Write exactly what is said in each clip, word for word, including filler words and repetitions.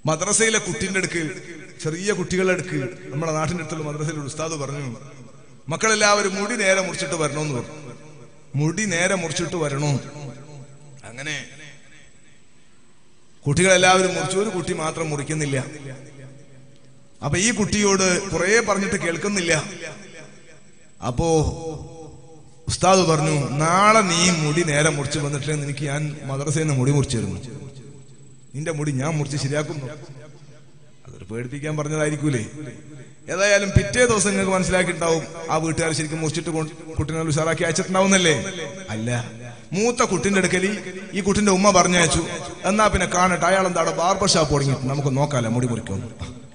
മദ്രസയിലെ കുട്ടിന്റെ അടുക്ക്, ചെറിയ കുട്ടികളുടെ അടുക്ക്, നമ്മുടെ നാട്ടിന്റെ അടുത്തുള്ള മദ്രസയിലെ ഉസ്താദ് പറഞ്ഞു, മക്കളെല്ലാവരും മുടി നേരെ മുറിച്ചിട്ട് വരണമെന്ന് പറഞ്ഞു. മുടി നേരെ മുറിച്ചിട്ട് വരണോ. അങ്ങനെ കുട്ടികളെല്ലാവരും മുറിച്ചു, ഒരു കുട്ടി മാത്രം മുറിക്കുന്നില്ല. അപ്പൊ ഈ കുട്ടിയോട് കുറെ പറഞ്ഞിട്ട് കേൾക്കുന്നില്ല. അപ്പോ ഉസ്താദ് പറഞ്ഞു, നാളെ നീ മുടി നേരെ മുറിച്ച് വന്നിട്ടില്ലെങ്കിൽ എനിക്ക് ഞാൻ മദ്രസയിൽ നിന്ന് മുടി മുറിച്ചു തരുന്നു. നിന്റെ മുടി ഞാൻ മുറിച്ച് ശരിയാക്കുന്നു. അതൊരു പേടിപ്പിക്കാൻ പറഞ്ഞതായിരിക്കൂലേ. ഏതായാലും പിറ്റേ ദിവസം നിങ്ങൾക്ക് മനസ്സിലാക്കിയിട്ടുണ്ടാവും ആ വീട്ടുകാർ ശരിക്കും മുറിച്ചിട്ട് കുട്ടീനെ ഉഷാറാക്കി അയച്ചിട്ടുണ്ടാവുന്നല്ലേ. അല്ല, മൂത്ത കുട്ടിന്റെ അടുക്കലി ഈ കുട്ടിന്റെ ഉമ്മ പറഞ്ഞയച്ചു. എന്നാ പിന്നെ കാണട്ടെ, അയാൾ എന്താ ബാർബർ ഷാപ്പ് തുടങ്ങിയിട്ട് നമുക്ക് നോക്കാലോ മുടി മുറിക്കുന്നു.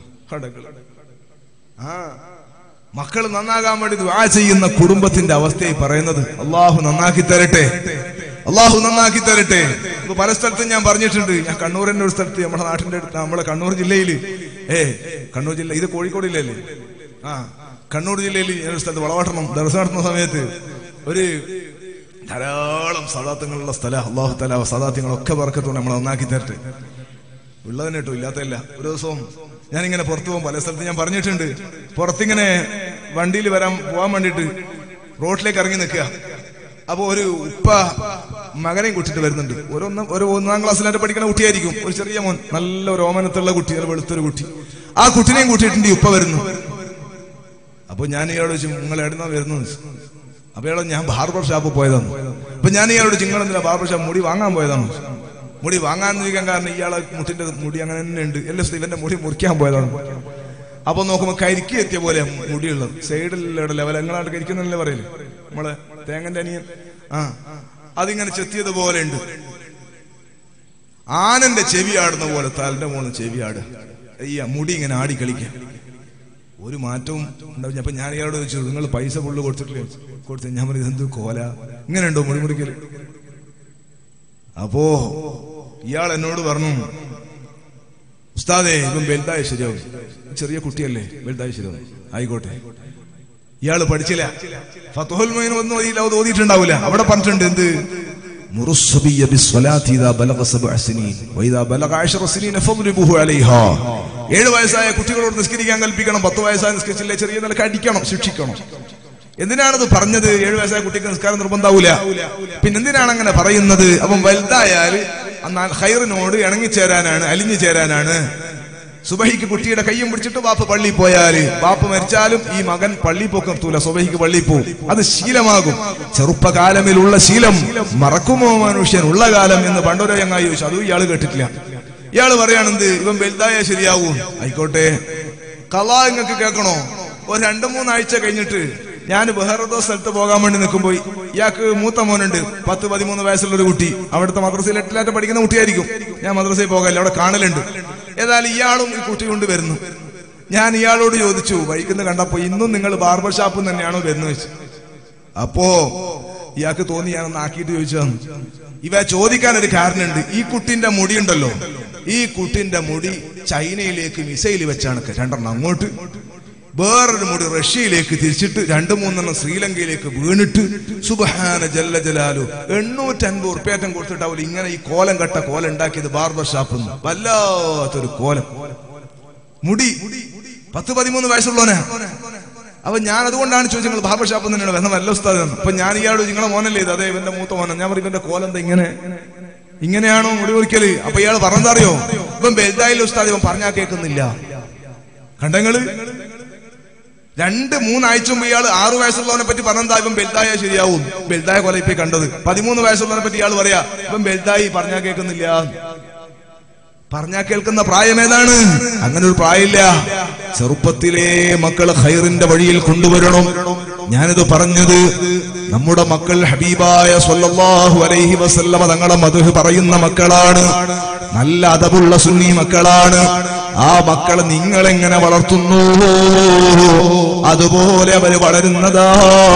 ആ മക്കൾ നന്നാകാൻ വേണ്ടി ദുആ ചെയ്യുന്ന കുടുംബത്തിന്റെ അവസ്ഥയായി പറയുന്നത്. അള്ളാഹു നന്നാക്കി തരട്ടെ, അള്ളാഹു നന്നാക്കി തരട്ടെ. ഇപ്പൊ പല സ്ഥലത്തും ഞാൻ പറഞ്ഞിട്ടുണ്ട്. ഞാൻ കണ്ണൂരിന്റെ ഒരു സ്ഥലത്ത്, നമ്മുടെ നാട്ടിന്റെ അടുത്ത്, നമ്മുടെ കണ്ണൂർ ജില്ലയില്, ഏ കണ്ണൂർ ജില്ല, ഇത് കോഴിക്കോട് ജില്ലയല്ലേ, ആ കണ്ണൂർ ജില്ലയിൽ ഞാനൊരു സ്ഥലത്ത് വളവട്ടണം ദർശനം നടത്തുന്ന സമയത്ത് ഒരു ധാരാളം സദാത്യങ്ങളുള്ള സ്ഥലം. അള്ളാഹു തആല സദാത്യങ്ങളൊക്കെ ബർക്കത്തോടെ നമ്മളെ നന്നാക്കി തരട്ടെ. ഉള്ളതിനെ കേട്ടോ, ഇല്ലാത്തല്ല. ഒരു ദിവസവും ഞാനിങ്ങനെ പുറത്തു പോകും, പല സ്ഥലത്ത് ഞാൻ പറഞ്ഞിട്ടുണ്ട്, പുറത്തിങ്ങനെ വണ്ടിയിൽ വരാൻ പോകാൻ വേണ്ടിയിട്ട് റോഡിലേക്ക് ഇറങ്ങി നിൽക്കുക. അപ്പൊ ഒരു ഉപ്പ മകനെയും കൂട്ടിട്ട് വരുന്നുണ്ട്. ഒരു ഒന്നാം ഒരു ഒന്നാം ക്ലാസ്സിലായിട്ട് പഠിക്കുന്ന കുട്ടിയായിരിക്കും, ഒരു ചെറിയ മോൻ, നല്ല ഒരു ഓമനത്തുള്ള കുട്ടി, നല്ല വെളുത്തൊരു കുട്ടി. ആ കുട്ടിനെയും കൂട്ടിയിട്ടുണ്ട് ഈ ഉപ്പ വരുന്നു. അപ്പൊ ഞാൻ ഇയാളോട് ചോദിച്ചു, നിങ്ങൾ എവിടുന്നാ വരുന്നു? അപ്പൊ ഇയാളോ, ഞാൻ ബാർബർ ഷാപ്പ് പോയതാണ്. അപ്പൊ ഞാൻ ഇയാളോട്, നിങ്ങളെന്തിനാ ബാർബർ ഷാപ്പ് മുടി വാങ്ങാൻ പോയതാണ്? മുടി വാങ്ങാൻ ചോദിക്കാൻ കാരണം ഇയാളെ മുട്ടിന്റെ മുടി അങ്ങനെ തന്നെ ഉണ്ട്, എല്ലാ ഇവന്റെ മുടി മുറിക്കാൻ പോയതാണ്. അപ്പൊ നോക്കുമ്പോ കരിക്ക് എത്തിയ പോലെ മുടിയുള്ളത്, സൈഡിലുള്ള ലെവൽ, എങ്ങനെയാണ് കരിക്കുന്നല്ലേ പറയല് നമ്മളെ തേങ്ങന്റെ അനിയൻ, ആ അതിങ്ങനെ ചെത്തിയത് പോലെ ഉണ്ട്. ആനന്റെ ചെവി ആടുന്ന പോലെ തലന്റെ മോള് ചെവി ആടുക, അയ്യ മുടി ഇങ്ങനെ ആടി കളിക്കാം, ഒരു മാറ്റവും ഉണ്ടാവും. അപ്പൊ ഞാൻ ഇയാളോട് ചോദിച്ചു, നിങ്ങൾ പൈസ പുള്ളു കൊടുത്തിട്ടില്ലേ? കൊടുത്തു. ഞാൻ പറഞ്ഞു, ഇതെന്ത് കോല, ഇങ്ങനെ ഉണ്ടോ മുടി മുറിക്കല്? അപ്പോ ഇയാൾ എന്നോട് പറഞ്ഞു, ഉസ്താദേ ഇപ്പം വലുതായ ശരിയാവും, ചെറിയ കുട്ടിയല്ലേ, വലുതായ ശരിയാവും. ആയിക്കോട്ടെ. ഇയാള് പഠിച്ചില്ല, ഫത്ഹുൽ മുഈൻ ഒന്നും ഓതിയിട്ടുണ്ടാവില്ല. അവിടെ പറഞ്ഞിട്ടുണ്ട് എന്ത്, ഏഴ് വയസ്സായ കുട്ടികളോട് നിസ്കരിക്കാൻ കൽപ്പിക്കണം, പത്ത് വയസ്സായ നിസ്കരിച്ചില്ലേ ചെറിയ നിലക്ക് അടിക്കണം, ശിക്ഷിക്കണം. എന്തിനാണത് പറഞ്ഞത്? ഏഴു വയസ്സായ കുട്ടിക്ക് നിസ്കാരം നിർബന്ധാവൂല. പിന്നെ എന്തിനാണ് അങ്ങനെ പറയുന്നത്? അപ്പം വലുതായാൽ എന്നാൽ ഖൈറിനോട് ഇണങ്ങിച്ചേരാനാണ്, അലിഞ്ഞു ചേരാനാണ്. സുബഹിക്ക് കുട്ടിയുടെ കയ്യും പിടിച്ചിട്ട് ബാപ്പ് പള്ളി പോയാല്, ബാപ്പ് മരിച്ചാലും ഈ മകൻ പള്ളി പോക്ക് നിർത്തൂല, സുബഹിക്ക് പള്ളി പോവും. അത് ശീലമാകും. ചെറുപ്പകാലമിലുള്ള ശീലം മറക്കുമോ മനുഷ്യൻ ഉള്ള കാലം എന്ന് പണ്ടൊരു ചങ്ങായി ചോദിച്ചു. അതും ഇയാള് കേട്ടിട്ടില്ല. ഇയാള് പറയാണെന്ത്, ഇവൻ വലുതായ ശരിയാവും. ആയിക്കോട്ടെ, ഖളാ നിങ്ങൾക്ക് കേൾക്കണോ? ഒരു രണ്ടു മൂന്നാഴ്ച കഴിഞ്ഞിട്ട് ഞാൻ ബഹ്റദോ സ്ഥലത്ത് പോകാൻ വേണ്ടി നിൽക്കുമ്പോ ഇയാൾക്ക് മൂത്ത മോനുണ്ട്, പത്ത് പതിമൂന്ന് വയസ്സുള്ള ഒരു കുട്ടി. അവിടുത്തെ മദ്രസയിൽ എട്ടിലായിട്ട് പഠിക്കുന്ന കുട്ടിയായിരിക്കും. ഞാൻ മദ്രസയിൽ പോകാല്ല, അവിടെ കാണലുണ്ട്. ഏതായാലും ഇയാളും ഈ കുട്ടി കൊണ്ട് വരുന്നു. ഞാൻ ഇയാളോട് ചോദിച്ചു, വൈകുന്ന കണ്ടപ്പോ, ഇന്നും നിങ്ങൾ ബാർബർ ഷാപ്പിൽ തന്നെയാണോ വരുന്നത് വെച്ചു. അപ്പോ ഇയാൾക്ക് തോന്നി, ഞാനൊന്ന് ആക്കിയിട്ട് ചോദിച്ചതാണ്. ഇവ ചോദിക്കാൻ ഒരു കാരണമുണ്ട്. ഈ കുട്ടിന്റെ മുടി ഉണ്ടല്ലോ, ഈ കുട്ടിന്റെ മുടി ചൈനയിലേക്ക് മിസൈൽ വെച്ചാണ് രണ്ടെണ്ണം അങ്ങോട്ട്, വേറൊരു മുടി റഷ്യയിലേക്ക് തിരിച്ചിട്ട് രണ്ടു മൂന്നെണ്ണം ശ്രീലങ്കയിലേക്ക് വീണിട്ട്, സുബ്ഹാന ജല്ല ജലാലു, എണ്ണൂറ്റി അൻപത് ഉറുപ്പ്യാറ്റം കൊടുത്തിട്ടാവില്ല ഇങ്ങനെ ഈ കോലം കട്ട കോലം ഉണ്ടാക്കിയത് ബാർബർ ഷാപ്പ്. വല്ലാത്തൊരു കോലം, മുടി പത്ത് പതിമൂന്ന് വയസ്സുള്ളവനാ. അപ്പൊ ഞാൻ അതുകൊണ്ടാണ് ചോദിച്ചത്, നിങ്ങൾ ബാർബർ ഷാപ്പ് തന്നെയാണ് വരുന്ന നല്ല ഉസ്താദ്. അപ്പൊ ഞാൻ ഇയാളോട്, നിങ്ങളെ മോനല്ലേ ഇത്? അതെ, ഇവന്റെ മൂത്ത മോനെ. ഞാൻ പറയും, ഇവന്റെ കോലം എന്താ ഇങ്ങനെ, ഇങ്ങനെയാണോ മുടി ഒരിക്കല്? അപ്പൊ ഇയാൾ പറഞ്ഞറിയോ, ഇവൻ വലുതായില്ല ഉസ്താദ്, ഇവൻ പറഞ്ഞാ കേൾക്കുന്നില്ല. കണ്ടങ്ങള് രണ്ട് മൂന്നാഴ്ച മുമ്പ് ഇയാൾ ആറു വയസ്സുള്ളവനെ പറ്റി പറഞ്ഞാ ഇവൻ വലുതായ ശരിയാവും, വലുതായ കൊല ഇപ്പൊ കണ്ടത്. പതിമൂന്ന് വയസ്സുള്ളവനെ പറ്റി ഇയാൾ പറയാ, ഇവൻ വലുതായി, പറഞ്ഞാ കേൾക്കുന്നില്ല. പറഞ്ഞാ കേൾക്കുന്ന പ്രായം ഏതാണ്? അങ്ങനെ ഒരു പ്രായമില്ല. ചെറുപ്പത്തിലെ മക്കള് ഖൈറിന്റെ വഴിയിൽ കൊണ്ടുവരണം. ഞാനിത് പറഞ്ഞത് നമ്മുടെ മക്കൾ ഹബീബായ സ്വല്ലല്ലാഹു അലൈഹി വസല്ലമ തങ്ങളെ മദ്ഹ് പറയുന്ന മക്കളാണ്, നല്ല അദബുള്ള സുന്നി മക്കളാണ്. ആ മക്കളെ നിങ്ങൾ എങ്ങനെ വളർത്തുന്നു അതുപോലെ അവര് വളരുന്നതാ.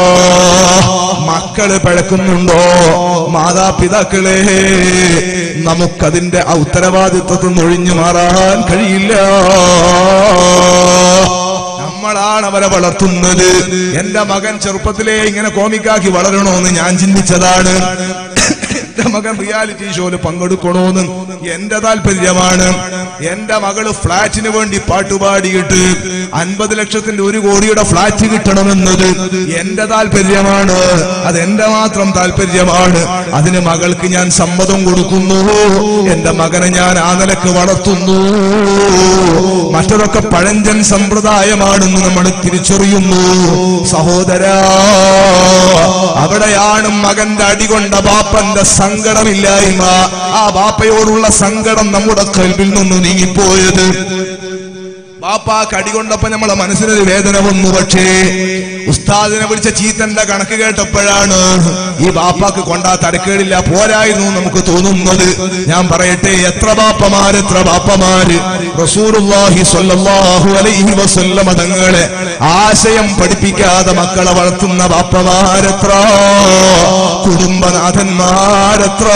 മക്കള് പഴക്കുന്നുണ്ടോ? മാതാപിതാക്കളെ, നമുക്കതിന്റെ ഉത്തരവാദിത്വത്തിൽ നിന്ന് ഒഴിഞ്ഞു മാറാൻ കഴിയില്ല. നമ്മളാണ് അവരെ വളർത്തുന്നത്. എന്റെ മകൻ ചെറുപ്പത്തിലേ ഇങ്ങനെ കോമിക്കാക്കി വളരണോന്ന് ഞാൻ ചിന്തിച്ചതാണ്. എന്റെ മകൻ റിയാലിറ്റി ഷോയിൽ പങ്കെടുക്കണോന്ന് എന്റെ താല്പര്യമാണ്. എന്റെ മകള് ഫ്ലാറ്റിന് വേണ്ടി പാട്ടുപാടിയിട്ട് അൻപത് ലക്ഷത്തിന്റെ ഒരു കോടിയുടെ ഫ്ലാറ്റ് കിട്ടണമെന്നത് എന്റെ താല്പര്യമാണ്. അതെന്റെ മാത്രം താല്പര്യമാണ്. അതിന് മകൾക്ക് ഞാൻ സമ്മതം കൊടുക്കുന്നു. എന്റെ മകനെ ഞാൻ ആ നിലക്ക് വളർത്തുന്നു. മറ്റതൊക്കെ പഴഞ്ചൻ സമ്പ്രദായമാണെന്ന് നമ്മൾ തിരിച്ചറിയുന്നു. സഹോദരാ, അവിടെയാണ് മകന്റെ അടികൊണ്ട ബാപ്പന്റെ സങ്കടമില്ലായ്മ, ആ ബാപ്പയോടുള്ള സങ്കടം നമ്മുടെ കൽവിൽ നിന്ന് നീങ്ങിപ്പോയത്. ബാപ്പാക്ക് അടികൊണ്ടപ്പോ നമ്മളെ മനസ്സിനൊരു വേദന വന്നു. പക്ഷേ ഉസ്താദിനെ വിളിച്ച ചീത്തന്റെ കണക്ക് കേട്ടപ്പോഴാണ് ഈ ബാപ്പാക്ക് കൊണ്ടാ തരക്കേടില്ല, പോരായിരുന്നു നമുക്ക് തോന്നുന്നത്. ഞാൻ പറയട്ടെ, എത്ര ബാപ്പമാര് എത്ര ബാപ്പമാര് റസൂലുള്ളാഹി സ്വല്ലല്ലാഹു അലൈഹി വസല്ലമ തങ്ങളെ ആശയം പഠിപ്പിക്കാതെ മക്കളെ വളർത്തുന്ന ബാപ്പമാരെത്ര, കുടുംബനാഥന്മാരെത്ര.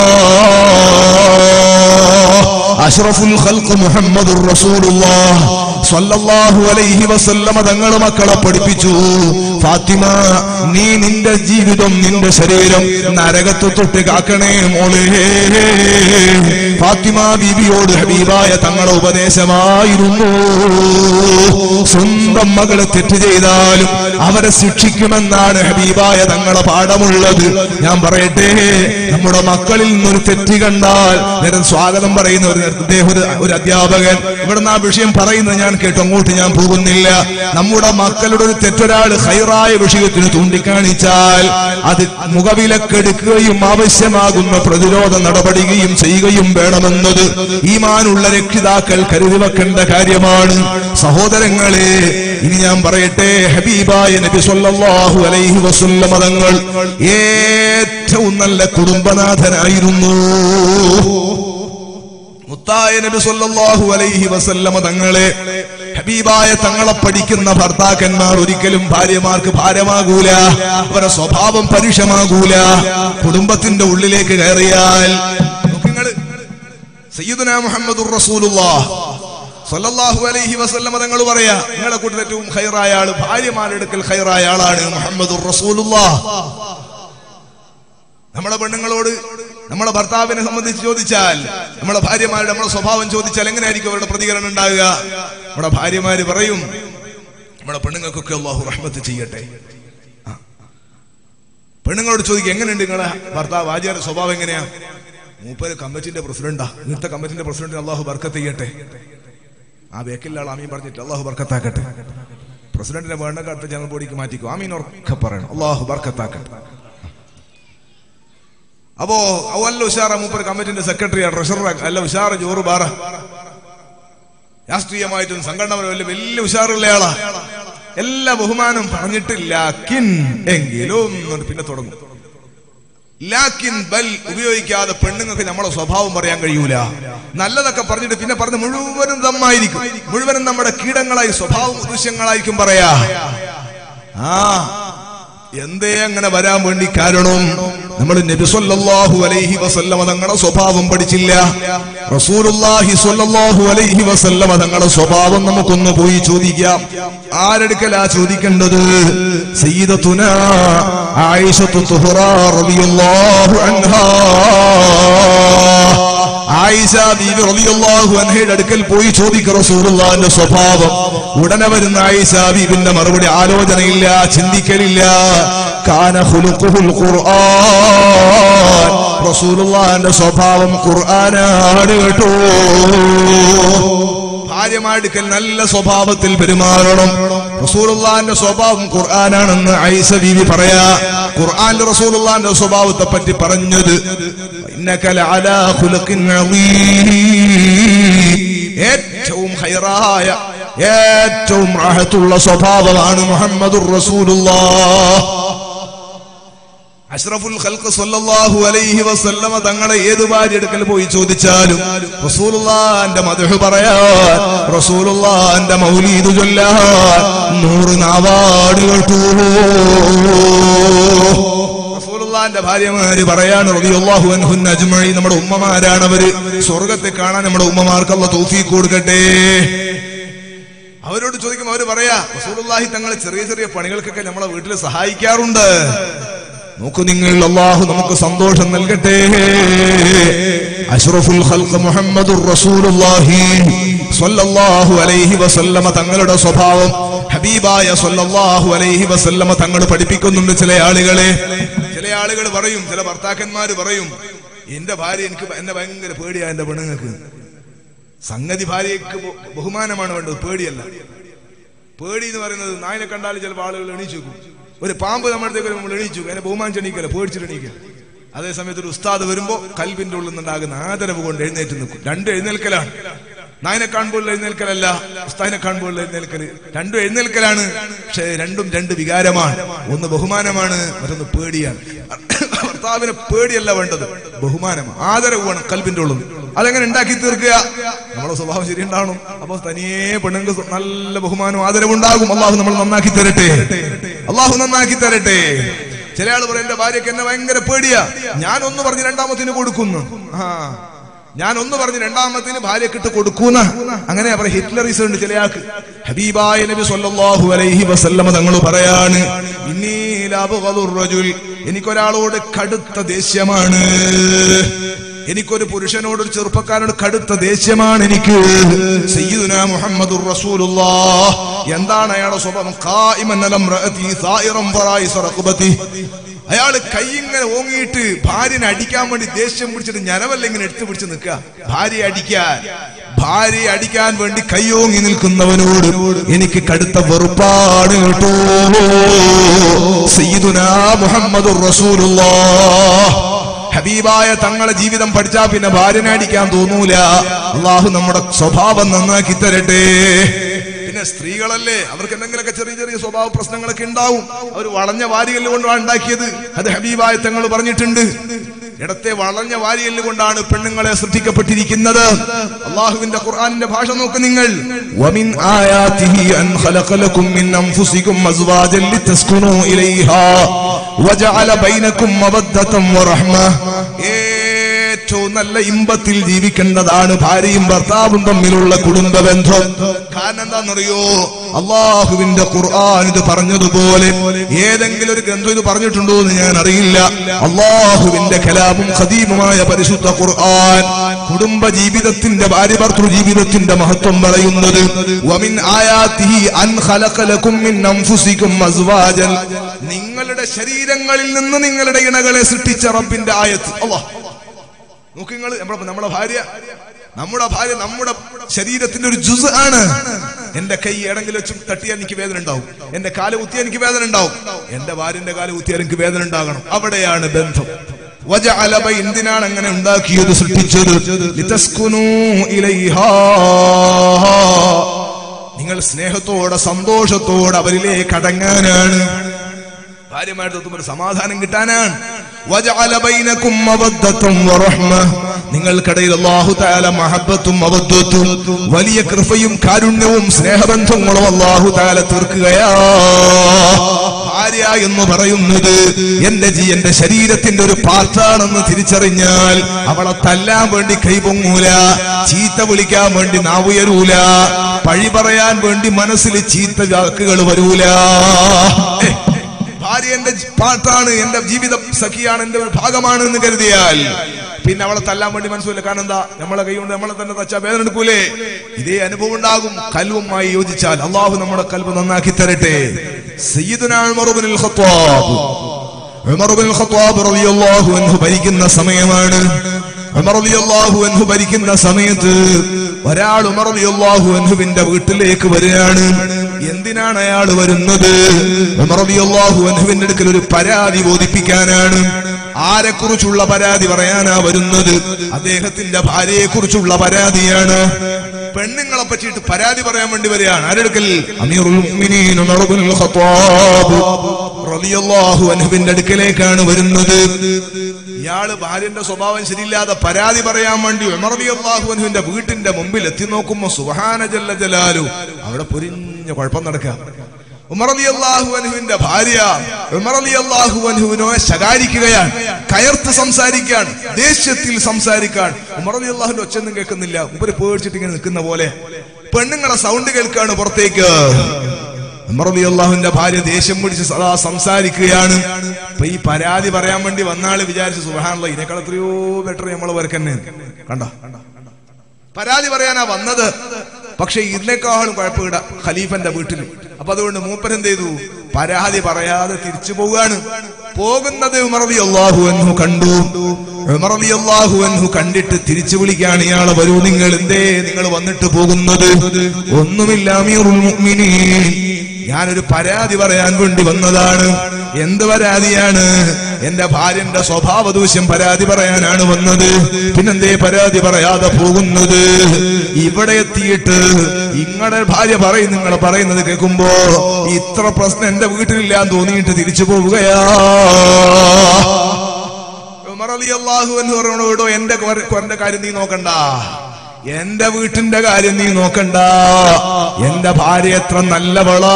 അഷ്റഫുൽ ഖൽഖ് മുഹമ്മദുർ റസൂലുള്ളാഹ് സ്വല്ലല്ലാഹു അലൈഹി വസല്ലമ തങ്ങൾ മക്കളെ പഠിപ്പിച്ചു, ഫാത്തിമ, നീ നിന്റെ ജീവിതം നിന്റെ ശരീരം നരകത്ത് തൊട്ട് കാക്കണേ മോളെ. ഫാത്തിമ ബീവിയോട് ഹബീബായ തങ്ങളെ ഉപദേശമായിരുന്നു, സ്വന്തം മകളെ തെറ്റ് ചെയ്താലും അവരെ ശിക്ഷിക്കുമെന്നാണ് ഹബീബായ തങ്ങളെ പാഠമുള്ളത്. ഞാൻ പറയട്ടെ, നമ്മുടെ മക്കളിൽ നിന്നൊരു തെറ്റ് കണ്ടാൽ നേരം സ്വാഗതം പറയുന്ന ഒരു ഒരു അധ്യാപകൻ ഇവിടുന്ന് ആ വിഷയം പറയുന്നത് ഞാൻ കേട്ടു, അങ്ങോട്ട് ഞാൻ പോകുന്നില്ല. നമ്മുടെ മക്കളുടെ ഒരു തെറ്റൊരാൾ ഹൈറായ വിഷയത്തിന് ചൂണ്ടിക്കാണിച്ചാൽ അത് മുഖവിലക്കെടുക്കുകയും ആവശ്യമാകുന്ന പ്രതിരോധ നടപടിയും ചെയ്യുകയും വേണമെന്നത് ഈമാനുള്ള രക്ഷിതാക്കൾ കരുതി വെക്കേണ്ട കാര്യമാണ്. സഹോദരങ്ങളെ, ഇനി ഞാൻ പറയട്ടെ, ഹബീബായ നബി സ്വല്ലല്ലാഹു അലൈഹി വസല്ലമ തങ്ങൾ ഏറ്റവും നല്ല കുടുംബനാഥനായിരുന്നു. മുത്തായ നബി സ്വല്ലല്ലാഹു അലൈഹി വസല്ലമ തങ്ങളെ ഹബീബായ തങ്ങളെ പഠിക്കുന്ന ഭർത്താക്കന്മാർ ഒരിക്കലും ഭാര്യമാർക്ക് ഭാരമാകൂല, അവരുടെ സ്വഭാവം പരുഷമാകൂല. കുടുംബത്തിന്റെ ഉള്ളിലേക്ക് കയറിയാൽ നിങ്ങള് സയ്യിദുനാ മുഹമ്മദുർ റസൂലുള്ളാഹ് സ്വല്ലല്ലാഹു അലൈഹി വസല്ലമ തങ്ങൾ പറയാ, നിങ്ങളെ കൂട്ടത്തിൽ ഏറ്റവും ഖൈറായ ആള്, ഭാര്യമാരുടെ അടുക്കൽ ഖൈറായ ആളാണ് മുഹമ്മദുർ റസൂലുള്ളാഹ്. നമ്മളെ പെണ്ണുങ്ങളോട് നമ്മളെ ഭർത്താവിനെ സംബന്ധിച്ച് ചോദിച്ചാൽ, നമ്മളെ ഭാര്യമാരുടെ നമ്മളെ സ്വഭാവം ചോദിച്ചാൽ എങ്ങനെയായിരിക്കും അവരുടെ പ്രതികരണം ഉണ്ടാകുക? നമ്മുടെ ഭാര്യമാര് പറയും, നമ്മുടെ പെണ്ണുങ്ങൾക്കൊക്കെ അല്ലാഹു റഹ്മത്ത് ചെയ്യട്ടെ. പെണ്ണുങ്ങളോട് ചോദിക്കുക, എങ്ങനെയുണ്ട് നിങ്ങളെ ഭർത്താവ്, ആചാര്യ സ്വഭാവം എങ്ങനെയാ? മൂപ്പര് കമ്മിറ്റിന്റെ പ്രസിഡന്റാ, ഇന്നത്തെ കമ്മിറ്റിന്റെ പ്രസിഡന്റിന് അല്ലാഹു ബർക്കത്ത് ചെയ്യട്ടെ. ആ ബേക്കിലുള്ള ആൾ ആമീൻ പറഞ്ഞിട്ട് അല്ലാഹു ബർക്കത്താക്കട്ടെ. പ്രസിഡന്റിനെ വേണ്ട കാലത്ത് ജനറൽ ബോഡിക്ക് മാറ്റിക്കോ, ആമീൻ ഉറക്കെ പറയണം, അല്ലാഹു ബർക്കത്താക്കട്ടെ. അപ്പോ അവല്ല ഉഷാറ മൂപ്പർ കമ്മിറ്റിന്റെ സെക്രട്ടറിയാ, ട്രഷറർ അല്ല ഉഷാറ് ജോറ് ബാറ, രാഷ്ട്രീയമായിട്ടും സംഘടന വലിയ വലിയ ഉഷാറുള്ള ആളാ. എല്ലാ ബഹുമാനം പറഞ്ഞിട്ടില്ല, കിൻ എങ്കിലും പിന്നെ തുടങ്ങും. ലാക്കിൻ ബൽ ഉപയോഗിക്കാതെ പെണ്ണുങ്ങൾക്ക് നമ്മളെ സ്വഭാവം പറയാൻ കഴിയൂല. നല്ലതൊക്കെ പറഞ്ഞിട്ട് പിന്നെ പറഞ്ഞ് മുഴുവനും ദമ്മായിരിക്കും, മുഴുവനും നമ്മുടെ കീടങ്ങളായി സ്വഭാവ ദൃശ്യങ്ങളായിരിക്കും പറയാ. ആ എന്തേ അങ്ങനെ വരാൻ വേണ്ടി കാരണം, നമ്മൾ നബി സ്വല്ലല്ലാഹു അലൈഹി വസല്ലമ തങ്ങളുടെ സ്വഭാവം പഠിച്ചില്ല. റസൂലുള്ളാഹി സ്വല്ലല്ലാഹു അലൈഹി വസല്ലമ തങ്ങളുടെ സ്വഭാവം നമുക്കൊന്ന് പോയി ചോദിക്കാം. ആരെടുക്കലാ ചോദിക്കേണ്ടത്? സയ്യിദത്തുനാ ആയിഷത്തു തുഹ്റാ റളിയല്ലാഹു അൻഹാ. ആയിഷ ബീവി റളിയല്ലാഹു അൻഹയുടെ അടുക്കൽ പോയി ചോദിക്കുക റസൂലുള്ളാഹിന്റെ സ്വഭാവം. ഉടനെ വരുന്ന ആയിഷ ബീവിന്റെ മറുപടി ആലോചനയില്ല, ചിന്തിക്കലില്ല. കാന ഖുലുഖുൽ ഖുർആൻ, റസൂലുള്ളാഹിന്റെ സ്വഭാവം ഖുർആനാണ് കേട്ടോ. ഭാര്യമാടുക്കൽ നല്ല സ്വഭാവത്തിൽ പെരുമാറണം. റസൂലുള്ളാഹിന്റെ സ്വഭാവം ഖുർആനാണെന്ന് ആയിഷ ബീവി പറയാ. ഖുർആനിൽ റസൂലുള്ളാഹിന്റെ സ്വഭാവത്തെ പറ്റി പറഞ്ഞത് ഇന്നക ലഅലാ ഖുലുഖിൻ അളീം, ഏറ്റവും ഖൈറായ ഏറ്റവും റഹത്തുള്ള സ്വഭാവമാണ് മുഹമ്മദുർ റസൂലുള്ളാഹ്. അഷ്റഫുൽ ഖൽഖ് സ്വല്ലല്ലാഹു അലൈഹി വസല്ലമ തങ്ങളെ ഏത് ഭാര്യ അടുക്കൽ പോയി ചോദിച്ചാലും റസൂലുള്ളാഹിന്റെ മദ്ഹ് പറയാൻ, റസൂലുള്ളാഹിന്റെ മൗലീദ് ചൊല്ലാൻ നൂറ് നാവാട് കേട്ടു. റസൂലുള്ളാഹിന്റെ ഭാര്യമാര് പറയാണ് റളിയല്ലാഹു അൻഹുന്ന അജ്മഈൻ, നമ്മുടെ ഉമ്മമാരാണ് അവര്. സ്വർഗ്ഗത്തെ കാണാൻ നമ്മുടെ ഉമ്മമാർക്ക് അല്ലാഹു തൗഫീഖ് കൊടുക്കട്ടെ. അവരോട് ചോദിക്കുമ്പോൾ അവര് പറയാ, റസൂലുള്ളാഹി തങ്ങൾ ചെറിയ ചെറിയ പണികൾക്കൊക്കെ നമ്മളെ വീട്ടിൽ സഹായിക്കാറുണ്ട്. നോക്കൂ നിങ്ങൾ, അല്ലാഹു നമുക്ക് സന്തോഷം നൽകട്ടെ. അഷ്റഫുൽ ഖൽഖ് മുഹമ്മദുർ റസൂലുള്ളാഹി സ്വല്ലല്ലാഹു അലൈഹി വസല്ലമ തങ്ങളുടെ സ്വഭാവം ഹബീബായ സ്വല്ലല്ലാഹു അലൈഹി വസല്ലമ തങ്ങൾ പഠിപ്പിക്കുന്നുണ്ട്. ചില ആളുകളെ ചില ആളുകൾ പറയും, ചില ഭർത്താക്കന്മാര് പറയും, എന്റെ ഭാര്യ എനിക്ക് എന്നെ ഭയങ്കര പേടിയാ, എന്റെ പെണ്ണുങ്ങൾക്ക്. സംഗതി ഭാര്യയ്ക്ക് ബഹുമാനമാണ് വേണ്ടത്, പേടിയല്ല. പേടി എന്ന് പറയുന്നത് നായനെ കണ്ടാൽ ചിലപ്പോൾ ആളുകൾ എണീച്ചു വെക്കും. ഒരു പാമ്പ് നമ്മുടെ അടുത്തേക്ക് നമ്മൾ എണീച്ചു, അതിനെ ബഹുമാനിച്ച് എണീക്കല്ല, പേടിച്ചിട്ട് എണീക്കല. അതേ സമയത്ത് ഒരു ഉസ്താദ് വരുമ്പോ കൽബിന്റെ ഉള്ളിൽ നിന്നുണ്ടാകുന്ന ആദരവ് കൊണ്ട് എഴുന്നേറ്റ് നിൽക്കും. രണ്ട് എഴുന്നേൽക്കലാണ്. നായനെ കാണുമ്പോൾ എഴുന്നേൽക്കലല്ല, ഉസ്താദിനെ കാണുമ്പോൾ എഴുന്നേൽക്കല്. രണ്ടും എഴുന്നേൽക്കലാണ്, പക്ഷെ രണ്ടും രണ്ട് വികാരമാണ്. ഒന്ന് ബഹുമാനമാണ്, മറ്റൊന്ന് പേടിയാണ്. ഭർത്താവിന് പേടിയല്ല വേണ്ടത്, ബഹുമാനമാണ്, ആദരവ് വേണം കൽബിന്റെ ഉള്ളിൽ. അതെങ്ങനെ ഉണ്ടാക്കി തീർക്കുക? നമ്മുടെ സ്വഭാവം ശരിയുണ്ടാവണം. അപ്പൊ തനിയെ പെണ്ണുങ്ങൾക്ക് നല്ല ബഹുമാനവും ആദരവും ഉണ്ടാകും. അള്ളാഹു നമ്മൾ നന്നാക്കി തരട്ടെ, അള്ളാഹു നന്നാക്കി തരട്ടെ. ചില ആൾ പറയും, എന്റെ ഭാര്യക്ക് എന്നെ ഭയങ്കര പേടിയാ, ഞാൻ ഒന്ന് പറഞ്ഞ് രണ്ടാമത്തിന് കൊടുക്കുന്നു. ആ ഞാൻ ഒന്ന് പറഞ്ഞ് രണ്ടാമത്തിന് ഭാര്യക്കിട്ട് കൊടുക്കുന്ന, അങ്ങനെ പറയാം. ഹിറ്റ്ലറിസം ഉണ്ട് ചില ആൾക്ക്. ഹബീബായ നബി സ്വല്ലല്ലാഹു അലൈഹി വസല്ലമ തങ്ങൾ പറയാണ്, ഇന്നീ ലഅബ്ഗദുർ റജുൽ, എനിക്കൊരാളോട് കടുത്ത ദേഷ്യമാണ്, എനിക്കൊരു പുരുഷനോട്, ഒരു ചെറുപ്പക്കാരനോട് കടുത്ത ദേഷ്യമാണ് എനിക്ക്. സയ്യിദുനാ മുഹമ്മദുർ റസൂലുള്ളാഹ്, എന്താണ് അയാളുടെ സ്വഭാവം? ഖായിമൻ അലം റഅതി സായിറൻ ഫറായിസ റഖബതി, അയാള് കൈ ഇങ്ങനെ ഓങ്ങിയിട്ട് ഭാര്യനെ അടിക്കാൻ വേണ്ടി ദേഷ്യം പിടിച്ചിട്ട് ഞനവല്ല ഇങ്ങനെ എടുത്തു പിടിച്ച് നിൽക്കുക. ഭാര്യയെ അടിക്കാൻ ഭാര്യയെ അടിക്കാൻ വേണ്ടി കയ്യോങ്ങി നിൽക്കുന്നവനോട് എനിക്ക് കടുത്ത വെറുപ്പാണ് കേട്ടോ. സയ്യിദുനാ മുഹമ്മദുർ റസൂലുള്ളാഹ്, ഹബീബായ തങ്ങളെ ജീവിതം പഠിച്ചാ പിന്നെ ഭാര്യനെ അടിക്കാൻ തോന്നൂല. അള്ളാഹു നമ്മുടെ സ്വഭാവം നന്നാക്കി തരട്ടെ. പിന്നെ സ്ത്രീകളല്ലേ, അവർക്ക് എന്തെങ്കിലുമൊക്കെ ചെറിയ ചെറിയ സ്വഭാവ പ്രശ്നങ്ങളൊക്കെ ഉണ്ടാവും. അവർ വളഞ്ഞ വാരികല്ല് കൊണ്ടാണ് ഉണ്ടാക്കിയത്. അത് ഹബീബായ തങ്ങൾ പറഞ്ഞിട്ടുണ്ട്. ഇടത്തെ വളഞ്ഞ വാരികല്ല് കൊണ്ടാണ് പെണ്ണുങ്ങളെ സൃഷ്ടിക്കപ്പെട്ടിരിക്കുന്നത്. അള്ളാഹുവിന്റെ ഖുർആനിന്റെ ഭാഷ നോക്ക് നിങ്ങൾ. വമിൻ ആയാതിഹി അൻ ഖലഖ ലക്കും മിൻ അൻഫുസികും അസ്വാജൻ ലിതസ്കുനൂ ഇലൈഹാ വജഅല ബൈനകും മവദ്ദതൻ വറഹ്മ. ഏറ്റവും നല്ല ഇമ്പത്തിൽ ജീവിക്കേണ്ടതാണ് ഭാര്യയും ഭർത്താവും തമ്മിലുള്ള കുടുംബ ബന്ധം. കാരണം എന്താണെന്നറിയോ? അള്ളാഹുവിന്റെ ഖുർആൻ ഇത് പറഞ്ഞതുപോലെ ഏതെങ്കിലും ഒരു ഗ്രന്ഥം ഇത് പറഞ്ഞിട്ടുണ്ടോ എന്ന് ഞാൻ അറിയില്ല. അള്ളാഹുവിന്റെ കലാമും ഖദീമുമായ പരിശുദ്ധ ഖുർആൻ കുടുംബ ജീവിതത്തിന്റെ, ഭാര്യ ഭർത്തൃ ജീവിതത്തിന്റെ മഹത്വം പറയുന്നത് വമിൻ ആയാതിഹി അൻ ഖലഖ ലക്കും മിൻ അൻഫുസികും അസ്വാജൻ, നിങ്ങളുടെ ശരീരങ്ങളിൽ നിന്ന് നിങ്ങളുടെ ഇണകളെ സൃഷ്ടിച്ച റബ്ബിന്റെ ആയത്ത്. അല്ലാഹ് നോക്ക് നിങ്ങൾ, നമ്മുടെ ഭാര്യ നമ്മുടെ ഭാര്യ നമ്മുടെ ശരീരത്തിന്റെ ഒരു ജുസ് ആണ്. എന്റെ കൈ എടെങ്കിലും വെച്ച് തട്ടിയാൽ എനിക്ക് വേദന ഉണ്ടാവും, എന്റെ കാല് കുത്തിയാൽ എനിക്ക് വേദന ഉണ്ടാവും, എന്റെ ഭാര്യന്റെ കാല് കുത്തിയാൽ എനിക്ക് വേദന ഉണ്ടാകണം. അവിടെയാണ് ബന്ധം. വജഅല ബൈ, എന്തിനാണ് അങ്ങനെ ഉണ്ടാക്കിയത്, സൃഷ്ടിച്ചത്? ലിതസ്കുനൂ ഇലൈഹാ, നിങ്ങൾ സ്നേഹത്തോടെ സന്തോഷത്തോടെ അവരിലേക്ക് അടങ്ങാനാണ്. ഭാര്യമാരുടെ ഒരു സമാധാനം കിട്ടാനാണ്. വജഅല ബൈനകും മവദ്ദതൻ വറഹ്മ, നിങ്ങൾക്കിടയിൽ അല്ലാഹു തആല മഹബ്ബത്തും മവദ്ദത്തും, വലിയ കൃപയും കാരുണ്യവും സ്നേഹബന്ധങ്ങളും അല്ലാഹു തആല തീർക്കുകയാ. ഭാര്യ എന്ന് പറയുന്നത് എന്റെ ജീ എന്റെ ശരീരത്തിന്റെ ഒരു പാർട്ടാണെന്ന് തിരിച്ചറിഞ്ഞാൽ അവളെ തല്ലാൻ വേണ്ടി കൈപൊങ്ങൂല, ചീത്ത വിളിക്കാൻ വേണ്ടി നാവുയരൂല, പഴി പറയാൻ വേണ്ടി മനസ്സിൽ ചീത്ത വാക്കുകൾ വരൂല. ഭാര്യ എന്റെ പാട്ടാണ്, എന്റെ ജീവിത സഖിയാണ്, എന്റെ ഒരു ഭാഗമാണ് എന്ന് കരുതിയാൽ പിന്നെ അവളെ തല്ലാൻ വേണ്ടി മനസ്സില്ല. കാരണം എന്താ? നമ്മളെ കൈ കൊണ്ട് നമ്മളെ തന്നെ തച്ചാ വേദന എടുക്കൂലേ? ഇതേ അനുഭവം ഉണ്ടാകും കൽവുമായി യോജിച്ചാൽ. അള്ളാഹു നമ്മുടെ കൽവ് നന്നാക്കി തരട്ടെ. സയ്യിദുനാ ഉമർ ഇബ്നുൽ ഖത്താബ് ഉമർ ഇബ്നുൽ ഖത്താബ് റളിയല്ലാഹു അൻഹു ഭരിക്കുന്ന സമയമാണ്. ഉമർ റളിയല്ലാഹു അൻഹു ഭരിക്കുന്ന സമയത്ത് ഒരാൾ ഉമർ റളിയല്ലാഹു അൻഹുവിന്റെ വീട്ടിലേക്ക് വരികയാണ്. എന്തിനാണ് അയാൾ വരുന്നത്? ഉമർ റളിയല്ലാഹു അൻഹുവിന്റെ അടുക്കൽ ഒരു പരാതി ബോധിപ്പിക്കാനാണ്. ആരെക്കുറിച്ചുള്ള പരാതി പറയാനാ വരുന്നത്? അദ്ദേഹത്തിന്റെ ഭാര്യയെ കുറിച്ചുള്ള പരാതിയാണ്. പെണ്ണുങ്ങളെ പറ്റിയിട്ട് പരാതി പറയാൻ വേണ്ടി വരികയാണ്. ആരെടുക്കൽ? അമീറുൽ മുഅ്മിനീൻ ഉമർ ഇബ്നുൽ ഖത്താബ് റളിയല്ലാഹു അൻഹുവിന്റെ അടുക്കലേക്കാണ് വരുന്നത്. ഇയാള് ഭാര്യന്റെ സ്വഭാവം ശരിയില്ലാതെ പരാതി പറയാൻ വേണ്ടി ഉമർ റളിയല്ലാഹു അൻഹുവിന്റെ വീട്ടിന്റെ മുമ്പിൽ എത്തി നോക്കുമ്പോ സുബ്ഹാന ജല്ല ജലാലു അവിടെ പൊരിഞ്ഞ കുഴപ്പം നടക്കുക. ഉമർ റളിയല്ലാഹു അൻഹുവിന്റെ ഭാര്യ ഉമർ റളിയല്ലാഹു അൻഹുവിനെ ശകാരിക്കുകയാണ്, കയർത്ത് സംസാരിക്കുകയാണ്, ദേഷ്യത്തിൽ സംസാരിക്കാൻ. ഉമർ റളിയല്ലാഹുവിന്റെ ഒച്ചയൊന്നും കേൾക്കുന്നില്ല, ഉപരി പേടിച്ചിട്ട് ഇങ്ങനെ നിൽക്കുന്ന പോലെ. പെണ്ണുങ്ങളെ സൗണ്ട് കേൾക്കാണ് പുറത്തേക്ക്. ഉമർ റളിയല്ലാഹുവിന്റെ ഭാര്യ ദേഷ്യം പിടിച്ച് സദാ സംസാരിക്കുകയാണ്. അപ്പൊ ഈ പരാതി പറയാൻ വേണ്ടി വന്നാള് വിചാരിച്ചു സുബ്ഹാനല്ലാഹ് ഇതിനേക്കാൾ എത്രയോ ബെറ്റർ നമ്മളെ വർക്ക് തന്നെ. കണ്ട പരാതി പറയാനാ വന്നത്, പക്ഷെ ഇതിനേക്കാളും കുഴപ്പമിട ഖലീഫന്റെ വീട്ടിൽ. അപ്പൊ അതുകൊണ്ട് മൂപ്പൻ എന്ത് ചെയ്തു? പരാതി പറയാതെ തിരിച്ചു പോവുകയാണ്. പോകുന്നത് ഉമർ റളിയല്ലാഹു അൻഹു കണ്ടു. ഉമർ റളിയല്ലാഹു അൻഹു കണ്ടിട്ട് തിരിച്ചു വിളിക്കുകയാണ്, ഇയാളെ വരൂ, നിങ്ങൾ എന്തേ നിങ്ങൾ വന്നിട്ട് പോകുന്നത്? ഒന്നുമില്ല അമീറുൽ മുഅ്മിനീൻ, ഞാനൊരു പരാതി പറയാൻ വേണ്ടി വന്നതാണ്. എന്ത് പരാതിയാണ്? എന്റെ ഭാര്യന്റെ സ്വഭാവ ദൂഷ്യം പരാതി പറയാനാണ് വന്നത്. പിന്നെന്തേ പരാതി പറയാതെ പോകുന്നത്? ഇവിടെ എത്തിയിട്ട് ഇങ്ങളുടെ ഭാര്യ പറയും, നിങ്ങൾ പറയുന്നത് കേൾക്കുമ്പോ ഇത്ര പ്രശ്നം എന്റെ വീട്ടിലില്ലാന്ന് തോന്നിയിട്ട് തിരിച്ചു പോവുകയാ. ഉമർ റളിയല്ലാഹു അൻഹു പറഞ്ഞോടോ, എന്റെ എന്റെ കാര്യം നീ നോക്കണ്ട, എന്റെ വീട്ടിന്റെ കാര്യം നീ നോക്കണ്ട, എന്റെ ഭാര്യ എത്ര നല്ലവളാ.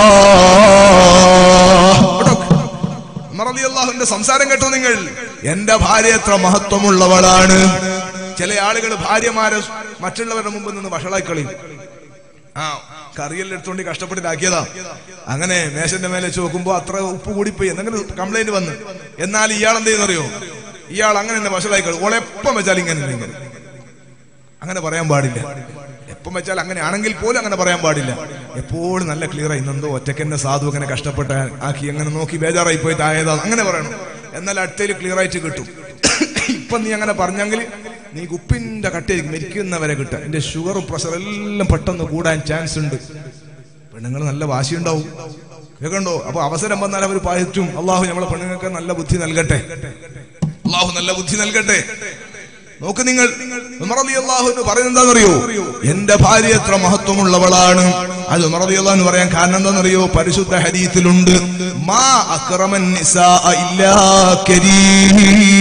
ഉമർ റളിയല്ലാഹുവിന്റെ സംസാരം കേട്ടോ നിങ്ങൾ? എന്റെ ഭാര്യ എത്ര മഹത്വമുള്ളവളാണ്. ചില ആളുകൾ ഭാര്യമാരെ മറ്റുള്ളവരുടെ മുമ്പിൽ നിന്ന് വഷളാക്കി കളയും. ആ കറിയെല്ലാം എടുത്തോണ്ട് കഷ്ടപ്പെട്ടിട്ടാക്കിയതാ, അങ്ങനെ മേശന്റെ മേലെ വെച്ച് നോക്കുമ്പോ അത്ര ഉപ്പ് കൂടിപ്പോയി എന്തെങ്കിലും കംപ്ലൈന്റ് വന്ന്. എന്നാൽ ഇയാൾ എന്ത് ചെയ്യുന്നറിയോ? ഇയാൾ അങ്ങനെ തന്നെ വഷളാക്കി കളയും. ഓളെപ്പം വെച്ചാൽ ഇങ്ങനെ ഇങ്ങനെ അങ്ങനെ പറയാൻ പാടില്ല. എപ്പം വെച്ചാൽ അങ്ങനെ ആണെങ്കിൽ പോലും അങ്ങനെ പറയാൻ പാടില്ല. എപ്പോഴും നല്ല ക്ലിയർ ആയി, ഇന്നെന്തോ ഒറ്റക്കെന്നെ സാധു അങ്ങനെ കഷ്ടപ്പെട്ട ആക്കി അങ്ങനെ നോക്കി ബേജാറായി പോയിട്ട് ആയതാ അങ്ങനെ പറയണം. എന്നാൽ അടുത്തേൽ ക്ലിയർ ആയിട്ട് കിട്ടും. ഇപ്പൊ നീ അങ്ങനെ പറഞ്ഞെങ്കിൽ നീ ഉപ്പിന്റെ കട്ടയായിരിക്കും മരിക്കുന്നവരെ കിട്ടുക. എന്റെ ഷുഗറും പ്രഷർ എല്ലാം പെട്ടെന്ന് കൂടാൻ ചാൻസ് ഉണ്ട്. പെണ്ണുങ്ങൾ നല്ല വാശിയുണ്ടാവും, കേൾക്കണ്ടോ? അപ്പൊ അവസരം വന്നാൽ അവർ പറ്റും. അള്ളാഹു നമ്മളെ പെണ്ണുങ്ങൾക്ക് നല്ല ബുദ്ധി നൽകട്ടെ, അള്ളാഹു നല്ല ബുദ്ധി നൽകട്ടെ. നോക്ക് നിങ്ങൾ, ഉമർ റളിയല്ലാഹു അൻഹു പറയുന്നത് എന്താണെന്നറിയോ? എന്റെ ഭാര്യ എത്ര മഹത്വമുള്ളവളാണ്. അത് ഉമർ റളിയല്ലാഹു അൻഹു പറയാൻ കാരണം എന്താണെന്നറിയോ? പരിശുദ്ധ ഹദീസിലുണ്ട്, മാ അക്റമൻ നിസാഅ ഇല്ലാ കരീം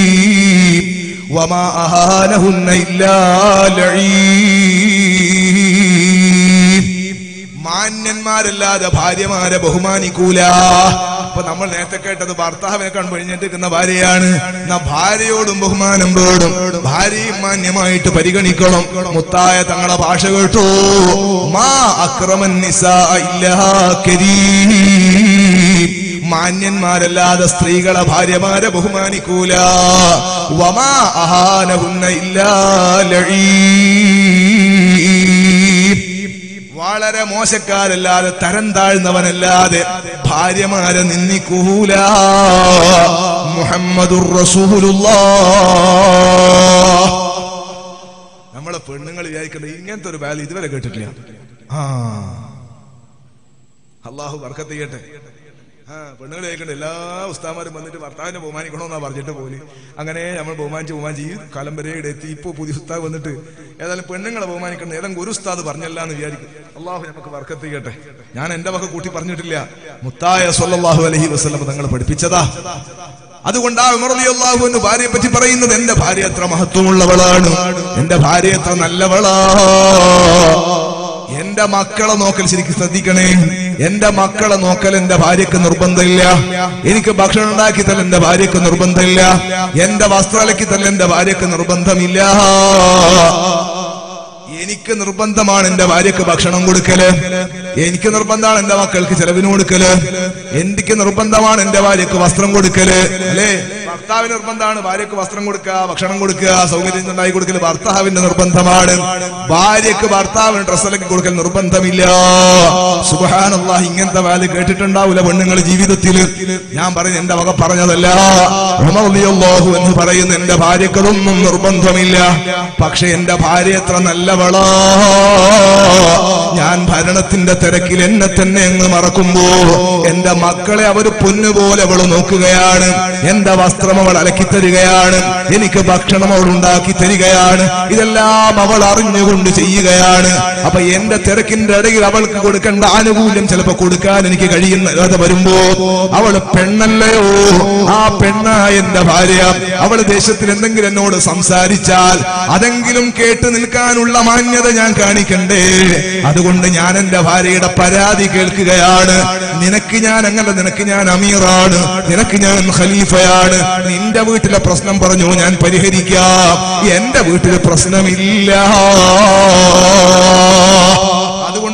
വമാ അഹാനഹുന്ന ഇല്ലാ ലഈൻ. മാന്യന്മാരല്ലാതെ ഭാര്യമാരെ ബഹുമാനിക്കൂല. അപ്പൊ നമ്മൾ നേരത്തെ കേട്ടത് ഭർത്താവിനെ കണ്ടു കഴിഞ്ഞിരിക്കുന്ന ഭാര്യയാണ്. ഭാര്യയോടും ബഹുമാനം വേണം, ഭാര്യയും മാന്യമായിട്ട് പരിഗണിക്കണം. മുത്തായ തങ്ങളെ ഭാഷ കേട്ടോ, മാ അക്റമൻ നിസാഅ ഇല്ലാ കരീം. മാന്യന്മാരല്ലാതെ സ്ത്രീകളെ ഭാര്യമാരെ ബഹുമാനിക്കൂല. വമാ അഹാനഹുന്ന ഇല്ലാ ലഈൻ. വളരെ മോശക്കാരല്ലാതെ തരം താഴ്ന്നവനല്ലാതെ ഭാര്യമാരെ നിന്ദിക്കൂല. മുഹമ്മദുർ റസൂലുള്ളാഹ്. നമ്മളെ പെണ്ണുങ്ങൾ വിചാരിക്കുന്നത് ഇങ്ങനത്തെ ഒരു വാല്യൂ ഇതുവരെ കേട്ടിട്ടില്ല. ആ അള്ളാഹു ബർക്കത്ത് ചെയ്യട്ടെ. ആ പെണ്ണുങ്ങൾ കേൾക്കണ്ട എല്ലാ ഉസ്താമാരും വന്നിട്ട് ഭർത്താവിനെ ബഹുമാനിക്കണമെന്നാ പറഞ്ഞിട്ട് പോലും അങ്ങനെ നമ്മൾ ബഹുമാനിച്ച് ബഹുമാനിച്ച് ഈ കാലം വരെ എത്തി. ഇപ്പൊ പുതിയ ഉസ്താദ് വന്നിട്ട് ഏതായാലും പെണ്ണുങ്ങളെ ബഹുമാനിക്കണം ഏതെങ്കിലും ഒരു ഉസ്താദ് പറഞ്ഞല്ല എന്ന് വിചാരിക്കും. അള്ളാഹു നമുക്ക് ബർക്കത്ത് ചെയ്യട്ടെ. ഞാൻ എന്റെ വക കൂട്ടി പറഞ്ഞിട്ടില്ല, മുത്തായ സ്വല്ലല്ലാഹു അലൈഹി വസല്ലം തങ്ങൾ പഠിപ്പിച്ചതാ. അതുകൊണ്ടാ ഉമർ റളിയല്ലാഹു അൻഹു ഭാര്യയെ പറ്റി പറയുന്നത്, എന്റെ ഭാര്യ എത്ര മഹത്വമുള്ളവളാണ്, എന്റെ ഭാര്യ എത്ര നല്ലവളാ. എന്റെ മക്കളെ നോക്കൽ ശരിക്കും ശ്രദ്ധിക്കണേ. എന്റെ മക്കളെ നോക്കൽ എന്റെ ഭാര്യക്ക് നിർബന്ധമില്ല. എനിക്ക് ഭക്ഷണം ഉണ്ടാക്കി തല്ല എന്റെ ഭാര്യക്ക് നിർബന്ധമില്ല. എന്റെ വസ്ത്രം അലക്കി തല്ല എന്റെ ഭാര്യക്ക് നിർബന്ധമില്ല. എനിക്ക് നിർബന്ധമാണ് എന്റെ ഭാര്യക്ക് ഭക്ഷണം കൊടുക്കല്, എനിക്ക് നിർബന്ധമാണ് എന്റെ മക്കൾക്ക് ചെലവിന് കൊടുക്കല്, എനിക്ക് നിർബന്ധമാണ് എന്റെ ഭാര്യക്ക് വസ്ത്രം കൊടുക്കല്. അല്ലേ? ഭർത്താവിന് നിർബന്ധമാണ് ഭാര്യക്ക് വസ്ത്രം കൊടുക്കുക, ഭക്ഷണം കൊടുക്കുക, സൗകര്യം ഉണ്ടായി കൊടുക്കല് ഭർത്താവിന്റെ നിർബന്ധമാണ്. ഭാര്യക്ക് ഭർത്താവിന് ഡ്രസ്സ് അലക്കി കൊടുക്കൽ നിർബന്ധമില്ല. സുബ്ഹാനല്ലാഹ്, ഇങ്ങനത്തെ വാല് കേട്ടിട്ടുണ്ടാവില്ല പെണ്ണുങ്ങൾ ജീവിതത്തിൽ. ഞാൻ പറയുന്നത് എന്റെ വക പറഞ്ഞതല്ല. ഉമർ റളിയല്ലാഹു അൻഹു പറയുന്നു, എന്റെ ഭാര്യക്കതൊന്നും നിർബന്ധമില്ല, പക്ഷെ എന്റെ ഭാര്യ എത്ര നല്ലവളാ. ഞാൻ ഭരണത്തിന്റെ തിരക്കിൽ എന്നെ തന്നെ അങ്ങ് മറക്കുമ്പോ എന്റെ മക്കളെ അവര് പൊന്നുപോലെ അവള് നോക്കുകയാണ്. എന്റെ വസ്ത്രം അവൾ അലക്കി തരികയാണ്, എനിക്ക് ഭക്ഷണം അവൾ ഉണ്ടാക്കി തരികയാണ്. ഇതെല്ലാം അവൾ അറിഞ്ഞുകൊണ്ട് ചെയ്യുകയാണ്. അപ്പൊ എന്റെ തിരക്കിന്റെ ഇടയിൽ അവൾക്ക് കൊടുക്കേണ്ട ആനുകൂല്യം ചിലപ്പോ കൊടുക്കാൻ എനിക്ക് കഴിയുന്ന കഥ വരുമ്പോ അവള് പെണ്ണല്ലയോ, ആ പെണ്ണായ എന്റെ ഭാര്യ അവള് ദേശത്തിൽ എന്തെങ്കിലും എന്നോട് സംസാരിച്ചാൽ അതെങ്കിലും കേട്ട് നിൽക്കാനുള്ള മാന്യത ഞാൻ കാണിക്കണ്ടേ. അതുകൊണ്ട് ഞാൻ എന്റെ ഭാര്യയുടെ പരാതി കേൾക്കുകയാണ്. നിനക്ക് ഞാൻ അങ്ങനെ, നിനക്ക് ഞാൻ അമീറാണ്, നിനക്ക് ഞാൻ ഖലീഫയാണ്. നിന്റെ വീട്ടിലെ പ്രശ്നം പറഞ്ഞു ഞാൻ പരിഹരിക്കാം, എന്റെ വീട്ടിലെ പ്രശ്നമില്ല. അതുകൊണ്ട് നീ തിരിച്ചു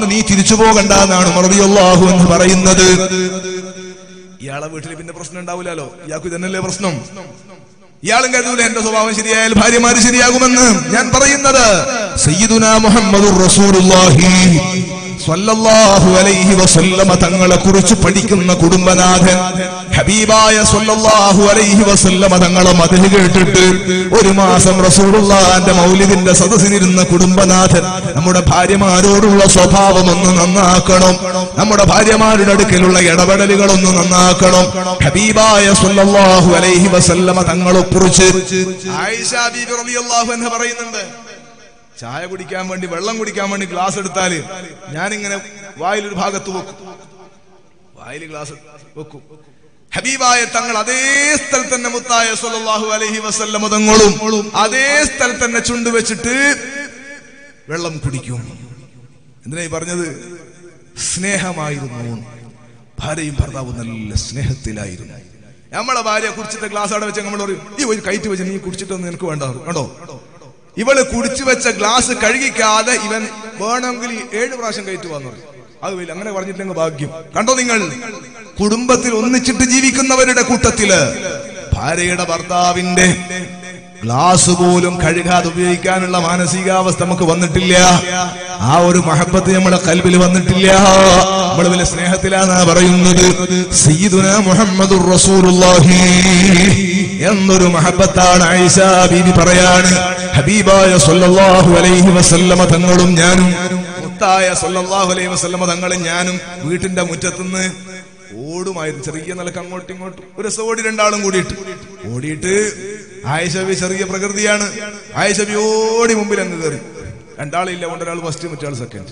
കുടിച്ചു പോകണ്ട എന്നാണ് റളിയല്ലാഹു അൻഹു പറയുന്നത്. ഇയാളെ വീട്ടിൽ പിന്നെ പ്രശ്നം ഉണ്ടാവില്ലല്ലോ, ഇയാൾക്ക് ഇതന്നല്ലേ പ്രശ്നം. ഇയാളും കരുതൂല എന്റെ സ്വഭാവം ശരിയായാൽ ഭാര്യമാര് ശരിയാകുമെന്ന്. ഞാൻ പറയുന്നത് സയ്യിദുനാ മുഹമ്മദുർ റസൂലുള്ളാഹി സ്വല്ലല്ലാഹു അലൈഹി വസല്ലമ തങ്ങളെ കുറിച്ച് പഠിക്കുന്ന കുടുംബനാഥൻ ഹബീബായ സ്വല്ലല്ലാഹു അലൈഹി വസല്ലമ തങ്ങളെ മദ്ഹ് കേട്ടിട്ട് ഒരു മാസം റസൂലുള്ളാഹിന്റെ മൗലിദിന്റെ സദസ്സിലിരുന്ന കുടുംബനാഥൻ നമ്മുടെ ഭാര്യമാരോടുള്ള സ്വഭാവം ഒന്ന് നന്നാക്കണം, നമ്മുടെ ഭാര്യമാരുടെ അടുക്കലുള്ള ഇടപെടലുകളൊന്ന് നന്നാക്കണം. ഹബീബായ സ്വല്ലല്ലാഹു അലൈഹി വസല്ലമ തങ്ങളെ കുറിച്ച് ആയിഷ ബീബി റളിയല്ലാഹു അൻഹ പറയുന്നുണ്ട്, ചായ കുടിക്കാൻ വേണ്ടി വെള്ളം കുടിക്കാൻ വേണ്ടി ഗ്ലാസ് എടുത്താല് ഞാനിങ്ങനെ വായിലൊരു ഭാഗത്ത് വെക്കും, വായിൽ ഗ്ലാസ് വെക്കും. ഹബീബായ തങ്ങൾ അതേ സ്ഥലത്ത് തന്നെ മുത്തായ സ്വല്ലല്ലാഹു അലൈഹി വസല്ലം തങ്ങളും അതേ സ്ഥലത്ത് തന്നെ ചുണ്ടു വെച്ചിട്ട് വെള്ളം കുടിക്കും. എന്തിനായി പറഞ്ഞത്? സ്നേഹമായിരുന്നു. ഭാര്യയും ഭർത്താവും നല്ല സ്നേഹത്തിലായിരുന്നു. നമ്മളെ ഭാര്യ കുടിച്ചിട്ട് ഗ്ലാസ് അവിടെ വെച്ച് നമ്മൾ പറയും, ഈ ഒരു കയറ്റി വെച്ച് നീ കുടിച്ചിട്ടൊന്നും നിനക്ക് വേണ്ട കണ്ടോ. ഇവള് കുടിച്ചു വെച്ച ഗ്ലാസ് കഴുകിക്കാതെ ഇവൻ വേണമെങ്കിൽ ഏഴ് പ്രാവശ്യം കയറ്റി വന്നു. അത് വലിയ അങ്ങനെ പറഞ്ഞിട്ടില്ലെങ്കിൽ ഭാഗ്യം. കണ്ടോ നിങ്ങൾ, കുടുംബത്തിൽ ഒന്നിച്ചിട്ട് ജീവിക്കുന്നവരുടെ കൂട്ടത്തില് ഭാര്യയുടെ ഭർത്താവിന്റെ ഗ്ലാസ് പോലും കഴുകാതെ ഉപയോഗിക്കാനുള്ള മാനസികാവസ്ഥ നമുക്ക് വന്നിട്ടില്ല. ആ ഒരു മഹബത്ത് നമ്മുടെ കൽബിൽ വന്നിട്ടില്ല. നമ്മൾ വലിയ സ്നേഹത്തിലാന്നാ പറയുന്നത്. സയ്യിദുനാ മുഹമ്മദുർ റസൂലുള്ളാഹി എന്നൊരു മഹബത്താണ് ആയിഷ ബീബി പറയാണ്. ഹബീബായ സ്വല്ലല്ലാഹു അലൈഹി വസല്ലമ തങ്ങളും ഞാനും മുത്തായ സ്വല്ലല്ലാഹു അലൈഹി വസല്ലമ തങ്ങളും ഞാനും വീട്ടിന്റെ മുറ്റത്തുനിന്ന് ഓടുമായിരുന്നു. ചെറിയ നിലക്ക് അങ്ങോട്ടും ഇങ്ങോട്ടും ഒരു ദിവസം ഓടി രണ്ടാളും കൂടിയിട്ട് ഓടിയിട്ട് ആയിഷബി ചെറിയ പ്രകൃതിയാണ്. ആയിഷബി ഓടി മുമ്പിൽ അങ്ങ് കയറി. രണ്ടാളില്ല, കൊണ്ടൊരാൾ ഫസ്റ്റ് മറ്റാൾ സെക്കൻഡ്.